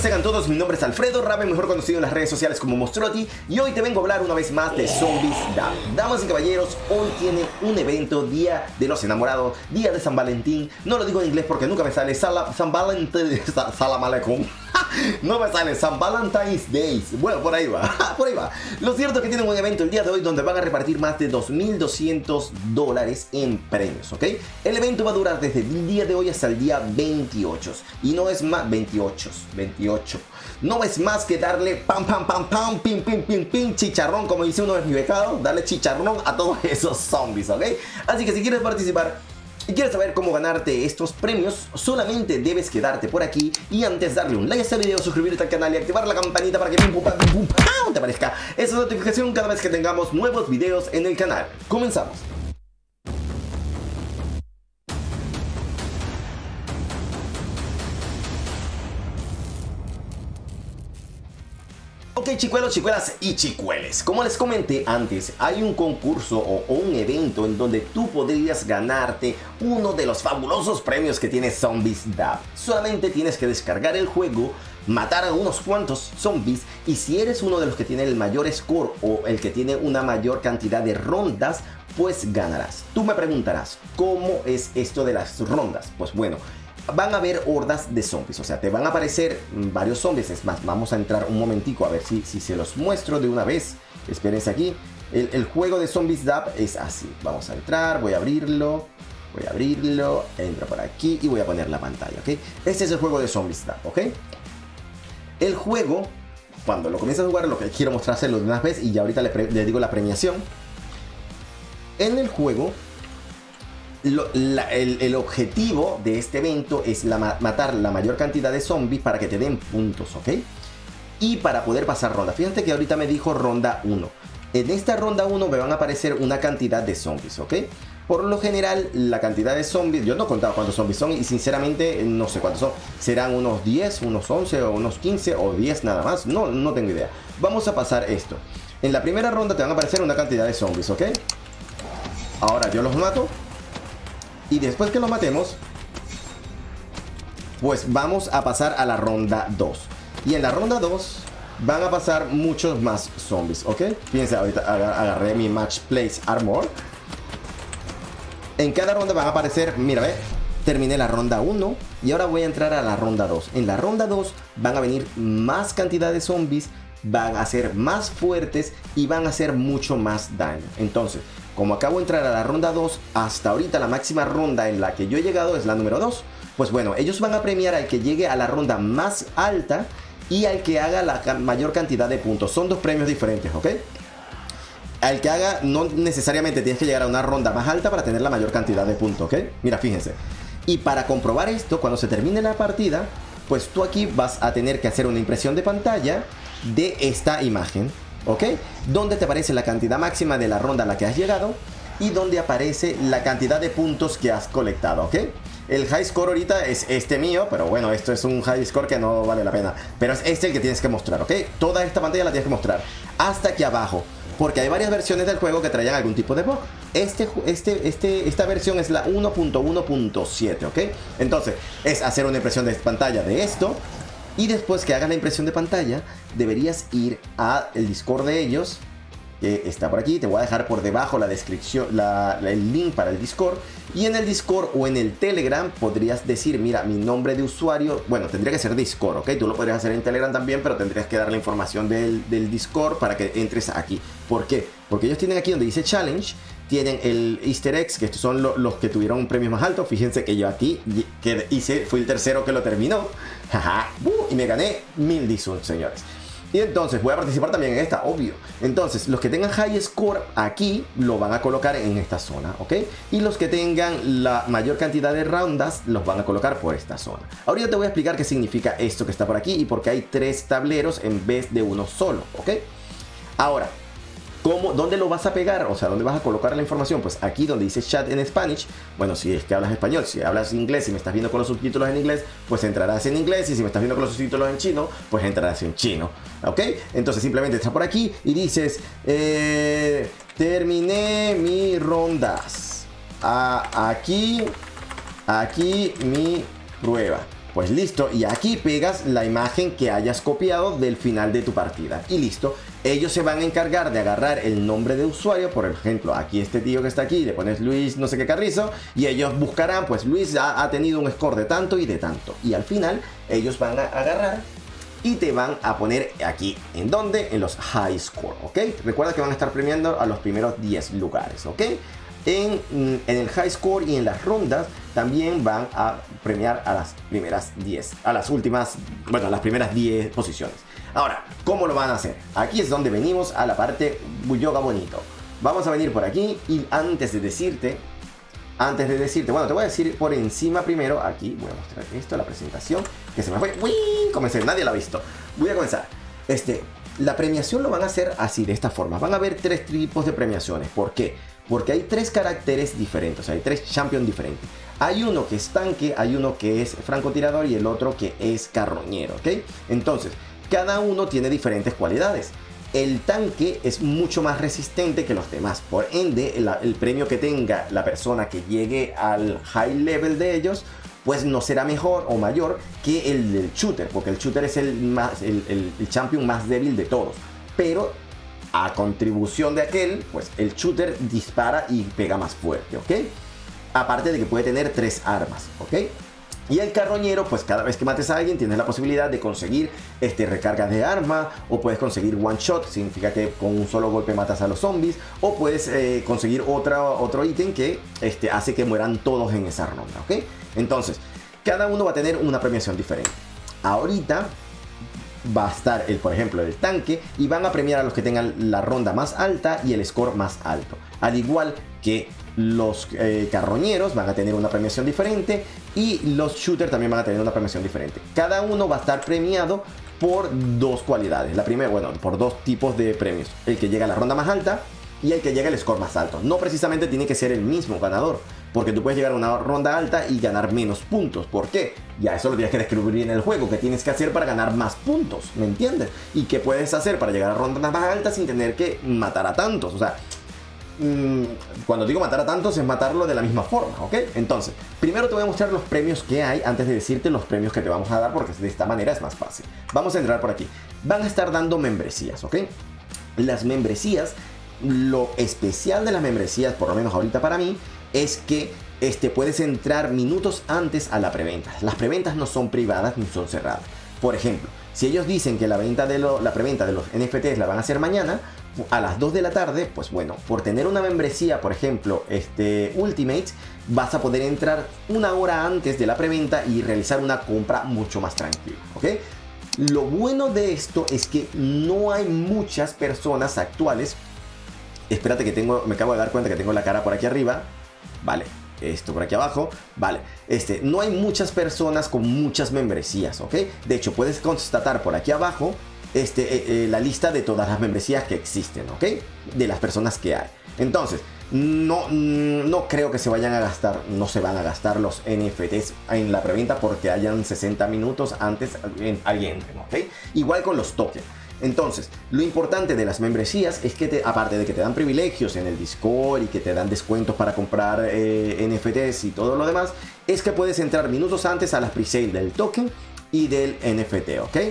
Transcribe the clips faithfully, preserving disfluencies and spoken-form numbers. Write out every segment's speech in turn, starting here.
sean todos, mi nombre es Alfredo Raven, mejor conocido en las redes sociales como Monstroti, y hoy te vengo a hablar una vez más de Zombies Dab. Damas y caballeros, hoy tiene un evento, Día de los Enamorados, Día de San Valentín. No lo digo en inglés porque nunca me sale Sala, San Valentín, Salam Aleikum. No me sale San Valentine's Day. Bueno, por ahí va, por ahí va. Lo cierto es que tienen un evento el día de hoy donde van a repartir más de dos mil doscientos dólares en premios, ¿ok? El evento va a durar desde el día de hoy hasta el día veintiocho. Y no es más, veintiocho, veintiocho. No es más que darle pam, pam, pam, pam, pim, pim, pim, pim, chicharrón, como dice uno de mis becados, darle chicharrón a todos esos zombies, ¿ok? Así que si quieres participar y quieres saber cómo ganarte estos premios, solamente debes quedarte por aquí y antes darle un like a este video, suscribirte al canal y activar la campanita para que pim, pum, pam, pim, pum, pam, te aparezca esa notificación cada vez que tengamos nuevos videos en el canal. Comenzamos. Ok, chicuelos, chicuelas y chicueles, como les comenté antes, hay un concurso o, o un evento en donde tú podrías ganarte uno de los fabulosos premios que tiene Zombies Dab. Solamente tienes que descargar el juego, matar a unos cuantos zombies y si eres uno de los que tiene el mayor score o el que tiene una mayor cantidad de rondas, pues ganarás. Tú me preguntarás, ¿cómo es esto de las rondas? Pues bueno, van a haber hordas de zombies, o sea, te van a aparecer varios zombies. Es más, vamos a entrar un momentico a ver si, si se los muestro de una vez. Espérense aquí. El, el juego de Zombies Dab es así. Vamos a entrar, voy a abrirlo, voy a abrirlo, entro por aquí y voy a poner la pantalla, ¿ok? Este es el juego de Zombies Dab, ¿ok? El juego, cuando lo comienzas a jugar, lo que quiero mostrárselo de una vez y ya ahorita le, le digo la premiación. En el juego, Lo, la, el, el objetivo de este evento es la, matar la mayor cantidad de zombies para que te den puntos, ¿ok? Y para poder pasar ronda. Fíjate que ahorita me dijo ronda uno. En esta ronda uno me van a aparecer una cantidad de zombies, ¿ok? Por lo general, la cantidad de zombies, yo no he contado cuántos zombies son y sinceramente no sé cuántos son. Serán unos diez, unos once o unos quince o diez nada más. No, no tengo idea. Vamos a pasar esto. En la primera ronda te van a aparecer una cantidad de zombies, ¿ok? Ahora yo los mato. Y después que los matemos, pues vamos a pasar a la ronda dos. Y en la ronda dos van a pasar muchos más zombies, ¿ok? Fíjense, ahorita agarré mi Match Place Armor. En cada ronda van a aparecer, mira, ve, terminé la ronda uno y ahora voy a entrar a la ronda dos. En la ronda dos van a venir más cantidad de zombies, van a ser más fuertes y van a hacer mucho más daño. Entonces, como acabo de entrar a la ronda dos, hasta ahorita la máxima ronda en la que yo he llegado es la número dos. Pues bueno, ellos van a premiar al que llegue a la ronda más alta y al que haga la mayor cantidad de puntos. Son dos premios diferentes, ¿ok? Al que haga, no necesariamente tienes que llegar a una ronda más alta para tener la mayor cantidad de puntos, ¿ok? Mira, fíjense. Y para comprobar esto, cuando se termine la partida, pues tú aquí vas a tener que hacer una impresión de pantalla de esta imagen, ¿ok? Donde te aparece la cantidad máxima de la ronda a la que has llegado y donde aparece la cantidad de puntos que has colectado, ¿ok? El high score ahorita es este mío, pero bueno, esto es un high score que no vale la pena. Pero es este el que tienes que mostrar, ¿ok? Toda esta pantalla la tienes que mostrar hasta aquí abajo, porque hay varias versiones del juego que traían algún tipo de bug. Este, este, este, esta versión es la uno punto uno punto siete, ¿ok? Entonces, es hacer una impresión de pantalla de esto. Y después que hagas la impresión de pantalla, deberías ir al Discord de ellos, que está por aquí. Te voy a dejar por debajo la descripción, la, la, el link para el Discord. Y en el Discord o en el Telegram podrías decir, mira, mi nombre de usuario, bueno, tendría que ser Discord, ¿ok? Tú lo podrías hacer en Telegram también, pero tendrías que dar la información del, del Discord para que entres aquí. ¿Por qué? Porque ellos tienen aquí donde dice Challenge, tienen el Easter eggs, que estos son lo, los que tuvieron un premio más alto. Fíjense que yo aquí que hice, fui el tercero que lo terminó. Jaja, uh, y me gané mil Dizun, señores. Y entonces voy a participar también en esta, obvio. Entonces, los que tengan high score aquí lo van a colocar en esta zona, ¿ok? Y los que tengan la mayor cantidad de rondas los van a colocar por esta zona. Ahorita te voy a explicar qué significa esto que está por aquí y por qué hay tres tableros en vez de uno solo, ¿ok? Ahora, ¿cómo, ¿dónde lo vas a pegar? O sea, ¿dónde vas a colocar la información? Pues aquí donde dice chat en Spanish. Bueno, si es que hablas español. Si hablas inglés y me estás viendo con los subtítulos en inglés, pues entrarás en inglés. Y si me estás viendo con los subtítulos en chino, pues entrarás en chino, ¿ok? Entonces simplemente estás por aquí y dices eh, terminé mis rondas. Ah, aquí, aquí mi prueba. Pues listo, y aquí pegas la imagen que hayas copiado del final de tu partida. Y listo, ellos se van a encargar de agarrar el nombre de usuario. Por ejemplo, aquí este tío que está aquí, le pones Luis no sé qué Carrizo, y ellos buscarán, pues Luis ha, ha tenido un score de tanto y de tanto. Y al final, ellos van a agarrar y te van a poner aquí, ¿en dónde? En los high score, ¿ok? Recuerda que van a estar premiando a los primeros diez lugares, ¿ok? En, en el high score y en las rondas también van a premiar a las primeras diez, a las últimas, bueno, a las primeras diez posiciones. Ahora, ¿cómo lo van a hacer? Aquí es donde venimos a la parte yoga bonito. Vamos a venir por aquí y antes de decirte, antes de decirte, bueno, te voy a decir por encima primero, aquí voy a mostrar esto, la presentación, que se me fue, ¡uy! Comencé, nadie la ha visto. Voy a comenzar. Este, la premiación lo van a hacer así, de esta forma. Van a haber tres tipos de premiaciones. ¿Por qué? Porque hay tres caracteres diferentes, o sea, hay tres champions diferentes. Hay uno que es tanque, hay uno que es francotirador y el otro que es carroñero, ¿ok? Entonces, cada uno tiene diferentes cualidades. El tanque es mucho más resistente que los demás, por ende, el, el premio que tenga la persona que llegue al high level de ellos, pues no será mejor o mayor que el del shooter, porque el shooter es el, más, el, el, el champion más débil de todos. Pero a contribución de aquel, pues el shooter dispara y pega más fuerte, ¿ok? Aparte de que puede tener tres armas, ¿ok? Y el carroñero, pues cada vez que mates a alguien tienes la posibilidad de conseguir este, recargas de arma, o puedes conseguir one shot, significa que con un solo golpe matas a los zombies, o puedes eh, conseguir otra, otro ítem que este, hace que mueran todos en esa ronda, ¿ok? Entonces, cada uno va a tener una premiación diferente. Ahorita va a estar, el, por ejemplo, el tanque, y van a premiar a los que tengan la ronda más alta y el score más alto. Al igual que los eh, carroñeros van a tener una premiación diferente y los shooters también van a tener una premiación diferente. Cada uno va a estar premiado por dos cualidades. La primera, bueno, por dos tipos de premios. El que llega a la ronda más alta y el que llega al score más alto. No precisamente tiene que ser el mismo ganador, porque tú puedes llegar a una ronda alta y ganar menos puntos. ¿Por qué? Ya eso lo tienes que descubrir en el juego. ¿Qué tienes que hacer para ganar más puntos? ¿Me entiendes? ¿Y qué puedes hacer para llegar a rondas más altas sin tener que matar a tantos? O sea, mmm, cuando digo matar a tantos es matarlo de la misma forma, ¿ok? Entonces, primero te voy a mostrar los premios que hay antes de decirte los premios que te vamos a dar, porque de esta manera es más fácil. Vamos a entrar por aquí. Van a estar dando membresías, ¿ok? Las membresías, lo especial de las membresías, por lo menos ahorita para mí, es que este, puedes entrar minutos antes a la preventa. Las preventas no son privadas ni son cerradas. Por ejemplo, si ellos dicen que la, venta de lo, la preventa de los N F Ts la van a hacer mañana a las dos de la tarde, pues bueno, por tener una membresía, por ejemplo, este Ultimate, vas a poder entrar una hora antes de la preventa y realizar una compra mucho más tranquila, ¿ok? Lo bueno de esto es que no hay muchas personas actuales. Espérate que tengo, me acabo de dar cuenta que tengo la cara por aquí arriba. Vale, esto por aquí abajo. Vale, este, no hay muchas personas con muchas membresías, ¿ok? De hecho, puedes constatar por aquí abajo este, eh, eh, la lista de todas las membresías que existen, ¿ok? De las personas que hay. Entonces, no, no creo que se vayan a gastar, no se van a gastar los N F Ts en la preventa porque hayan sesenta minutos antes alguien entre, ¿ok? Igual con los tokens. Entonces, lo importante de las membresías es que, te, aparte de que te dan privilegios en el Discord y que te dan descuentos para comprar eh, N F Ts y todo lo demás, es que puedes entrar minutos antes a las pre-sale del token y del N F T, ¿ok?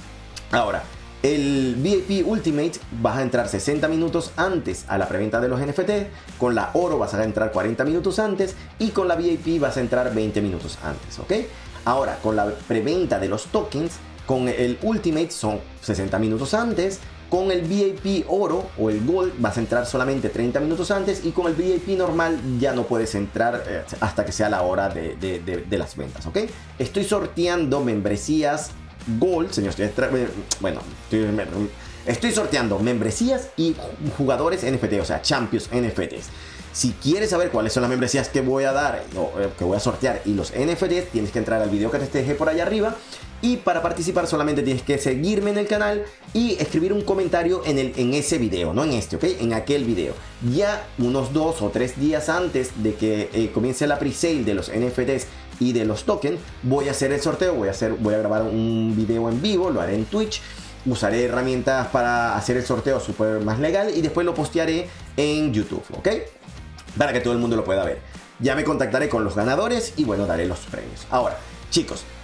Ahora, el V I P Ultimate vas a entrar sesenta minutos antes a la preventa de los N F T, con la Oro vas a entrar cuarenta minutos antes y con la V I P vas a entrar veinte minutos antes, ¿ok? Ahora, con la preventa de los tokens, con el Ultimate son sesenta minutos antes, con el V I P Oro o el Gold vas a entrar solamente treinta minutos antes y con el V I P normal ya no puedes entrar eh, hasta que sea la hora de, de, de, de las ventas, ¿ok? Estoy sorteando membresías Gold, señor, estoy bueno, estoy, estoy sorteando membresías y jugadores N F T, o sea, Champions N F Ts. Si quieres saber cuáles son las membresías que voy a dar o que voy a sortear y los N F Ts, tienes que entrar al video que te dejé por allá arriba. Y para participar solamente tienes que seguirme en el canal y escribir un comentario en, el, en ese video, no en este, ¿ok? En aquel video. Ya unos dos o tres días antes de que eh, comience la pre-sale de los N F Ts y de los tokens, voy a hacer el sorteo, voy a, hacer, voy a grabar un video en vivo, lo haré en Twitch. Usaré herramientas para hacer el sorteo súper más legal y después lo postearé en YouTube, ¿ok? Para que todo el mundo lo pueda ver. Ya me contactaré con los ganadores y bueno, daré los premios. Ahora, chicos,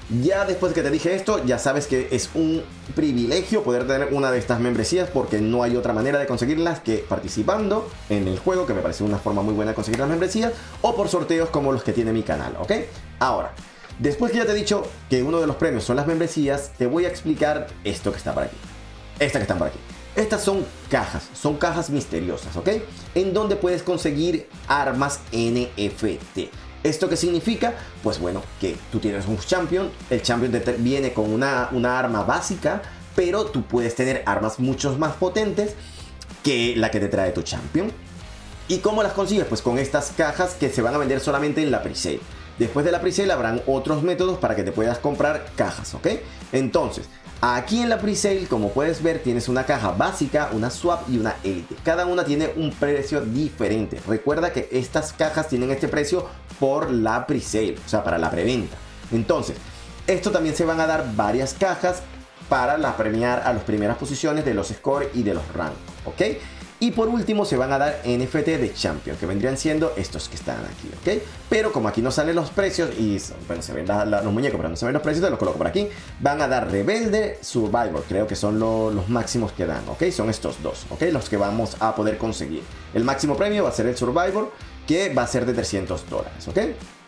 Ya después que te dije esto, ya sabes que es un privilegio poder tener una de estas membresías, porque no hay otra manera de conseguirlas que participando en el juego, que me parece una forma muy buena de conseguir las membresías, o por sorteos como los que tiene mi canal, ¿ok? Ahora, después que ya te he dicho que uno de los premios son las membresías, te voy a explicar esto que está por aquí. Esta que están por aquí. Estas son cajas, son cajas misteriosas, ¿ok? En donde puedes conseguir armas N F T. ¿Esto qué significa? Pues bueno, que tú tienes un champion, el champion te viene con una, una arma básica, pero tú puedes tener armas mucho más potentes que la que te trae tu champion. ¿Y cómo las consigues? Pues con estas cajas que se van a vender solamente en la pre-sale. Después de la pre-sale habrán otros métodos para que te puedas comprar cajas, ¿ok? Entonces, aquí en la pre-sale, como puedes ver, tienes una caja básica, una swap y una elite. Cada una tiene un precio diferente. Recuerda que estas cajas tienen este precio por la pre-sale, o sea, para la preventa. Entonces, esto también se van a dar varias cajas para la premiar a las primeras posiciones de los score y de los rank, ¿ok? Y por último se van a dar N F T de Champion, que vendrían siendo estos que están aquí, ¿ok? Pero como aquí no salen los precios y bueno, se ven la, la, los muñecos, pero no se ven los precios, te los coloco por aquí. Van a dar Rebelde, Survivor, creo que son lo, los máximos que dan, ¿ok? Son estos dos, ¿ok? Los que vamos a poder conseguir. El máximo premio va a ser el Survivor, que va a ser de trescientos dólares, ¿ok?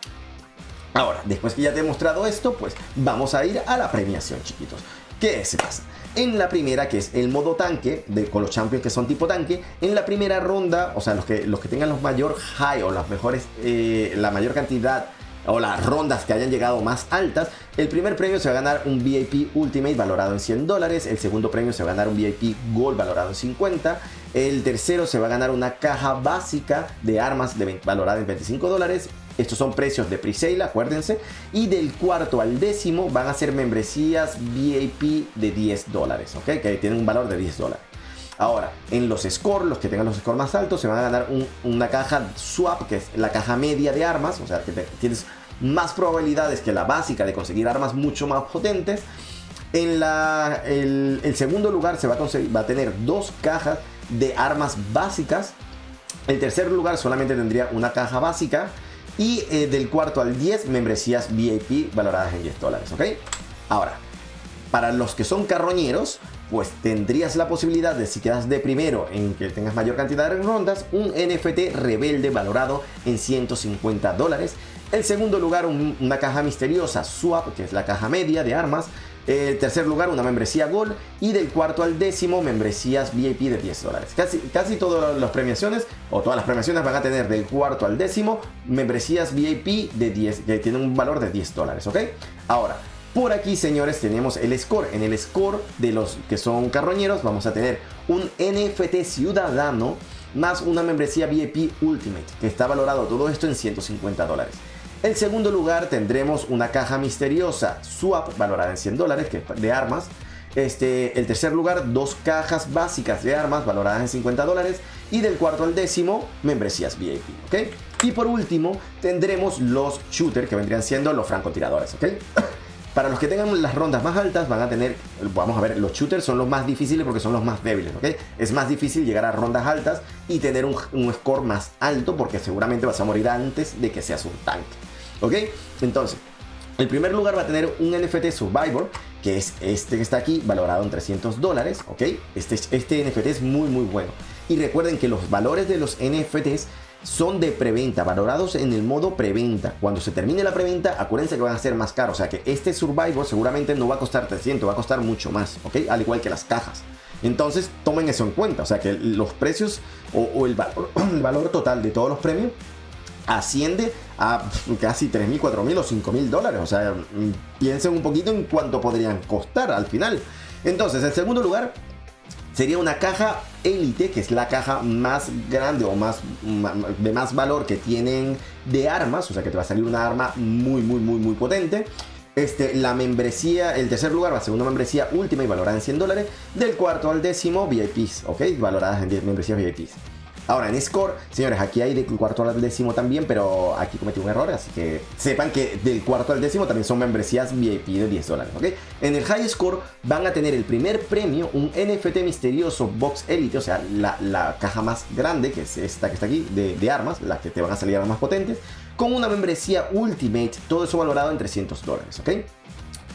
Ahora, después que ya te he mostrado esto, pues vamos a ir a la premiación, chiquitos. ¿Qué se pasa? En la primera, que es el modo tanque, de, con los champions que son tipo tanque, en la primera ronda, o sea, los que, los que tengan los mayor high o las mejores, eh, la mayor cantidad o las rondas que hayan llegado más altas, el primer premio se va a ganar un V I P Ultimate valorado en cien dólares, el segundo premio se va a ganar un V I P Gold valorado en cincuenta, el tercero se va a ganar una caja básica de armas de veinte, valorada en veinticinco dólares. Estos son precios de pre-sale, acuérdense. Y del cuarto al décimo van a ser membresías V I P de diez dólares, ¿ok? Que tienen un valor de diez dólares. Ahora, en los scores, los que tengan los scores más altos, se van a ganar un, una caja swap, que es la caja media de armas. O sea, que te, tienes más probabilidades que la básica de conseguir armas mucho más potentes. En la, el, el segundo lugar se va a, conseguir, va a tener dos cajas de armas básicas. El tercer lugar solamente tendría una caja básica. Y eh, del cuarto al diez, membresías V I P valoradas en diez dólares, ¿ok? Ahora, para los que son carroñeros, pues tendrías la posibilidad de, si quedas de primero en que tengas mayor cantidad de rondas, un N F T Rebelde valorado en ciento cincuenta dólares. El segundo lugar, un, una caja misteriosa Swap, que es la caja media de armas. El tercer lugar, una membresía Gold. Y del cuarto al décimo, membresías V I P de diez dólares. Casi, casi todas las premiaciones, o todas las premiaciones van a tener del cuarto al décimo, membresías V I P de diez, que tienen un valor de diez dólares, ¿ok? Ahora, por aquí, señores, tenemos el score. En el score de los que son carroñeros vamos a tener un N F T ciudadano más una membresía V I P Ultimate, que está valorado todo esto en ciento cincuenta dólares. En segundo lugar tendremos una caja misteriosa Swap valorada en cien dólares, que es de armas. Este, el tercer lugar, dos cajas básicas de armas valoradas en cincuenta dólares. Y del cuarto al décimo, membresías V I P, ¿ok? Y por último, tendremos los shooters, que vendrían siendo los francotiradores, ¿ok? Para los que tengan las rondas más altas van a tener, vamos a ver, los shooters son los más difíciles porque son los más débiles, ¿ok? Es más difícil llegar a rondas altas y tener un, un score más alto porque seguramente vas a morir antes de que seas un tanque, ¿ok? Entonces, el primer lugar va a tener un N F T Survivor, que es este que está aquí, valorado en trescientos dólares, ¿ok? Este, este N F T es muy muy bueno. Y recuerden que los valores de los N F Ts son de preventa, valorados en el modo preventa. Cuando se termine la preventa, acuérdense que van a ser más caros. O sea que este Survivor seguramente no va a costar trescientos, va a costar mucho más, ¿ok? Al igual que las cajas. Entonces tomen eso en cuenta. O sea que los precios o, o el, valor, el valor total de todos los premios asciende a casi tres mil, cuatro mil o cinco mil dólares. O sea, piensen un poquito en cuánto podrían costar al final. Entonces, el segundo lugar sería una caja Elite, que es la caja más grande o más de más valor que tienen de armas. O sea que te va a salir una arma muy, muy, muy, muy potente. Este, la membresía, el tercer lugar va a ser una membresía última y valorada en cien dólares. Del cuarto al décimo, V I Ps, ¿ok? Valoradas en diez membresías V I Ps. Ahora, en Score, señores, aquí hay del cuarto al décimo también, pero aquí cometí un error, así que sepan que del cuarto al décimo también son membresías V I P de diez dólares, ¿ok? En el High Score van a tener el primer premio, un N F T misterioso Box Elite, o sea, la, la caja más grande, que es esta que está aquí, de, de armas, las que te van a salir armas más potentes, con una membresía Ultimate, todo eso valorado en trescientos dólares, ¿ok?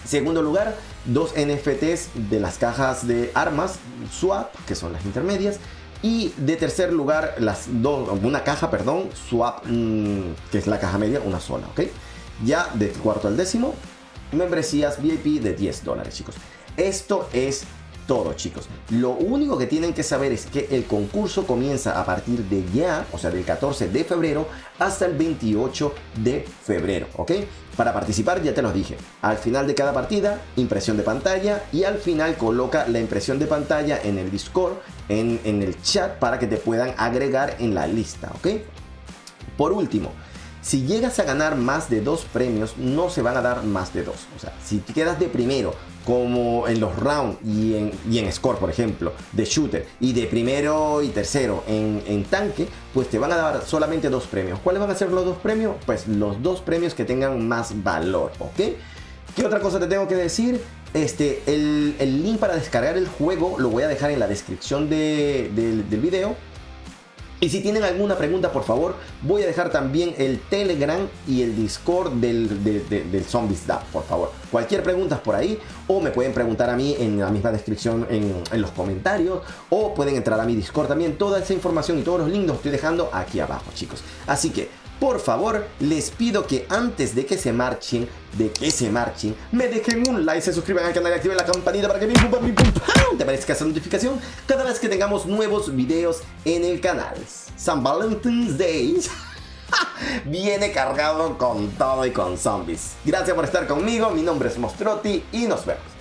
Segundo lugar, dos N F Ts de las cajas de armas Swap, que son las intermedias. Y de tercer lugar, las dos, una caja, perdón, Swap, mmm, que es la caja media, una sola, ¿ok? Ya del cuarto al décimo, membresías V I P de diez dólares, chicos. Esto es todo, chicos. Lo único que tienen que saber es que el concurso comienza a partir de ya, o sea, del catorce de febrero hasta el veintiocho de febrero, ¿ok? Para participar, ya te lo dije, al final de cada partida, impresión de pantalla, y al final coloca la impresión de pantalla en el Discord, en, en el chat, para que te puedan agregar en la lista, ¿ok? Por último, si llegas a ganar más de dos premios, no se van a dar más de dos. O sea, si te quedas de primero, como en los rounds y en, y en score, por ejemplo, de shooter, y de primero y tercero en, en tanque, pues te van a dar solamente dos premios. ¿Cuáles van a ser los dos premios? Pues los dos premios que tengan más valor, ¿ok? ¿Qué otra cosa te tengo que decir? Este, el, el link para descargar el juego lo voy a dejar en la descripción de, de, del video. Y si tienen alguna pregunta, por favor, voy a dejar también el Telegram y el Discord del, de, de, del Zombies D A P, por favor. Cualquier pregunta por ahí, o me pueden preguntar a mí en la misma descripción en, en los comentarios, o pueden entrar a mi Discord también. Toda esa información y todos los links los estoy dejando aquí abajo, chicos. Así que, por favor, les pido que antes de que se marchen, de que se marchen, me dejen un like, se suscriban al canal y activen la campanita para que pim, pum, pum, pum, pum, te aparezca esa notificación cada vez que tengamos nuevos videos en el canal. San Valentine's Day viene cargado con todo y con zombies. Gracias por estar conmigo, mi nombre es Mostrotti y nos vemos.